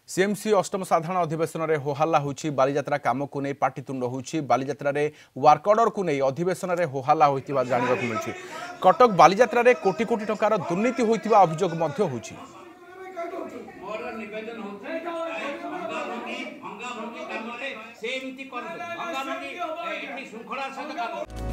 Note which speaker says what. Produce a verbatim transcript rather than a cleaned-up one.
Speaker 1: CMC अष्टम साधारण अधिवेशन में होहल्ला होछि बाली यात्रा काम को नहीं पाटितुंड होछि बाली यात्रा रे वर्क ऑर्डर को नहीं अधिवेशन में होहल्ला होइतिबा जानिबा को मिलछि। कटक बाली यात्रा रे कोटी कोटी टंकार दुर्नीति होइतिबा अभियोग मध्य होछि।
Speaker 2: भंगा भंगी काम रे सेमती कर भंगा भंगी एठी शृंखला सहित काम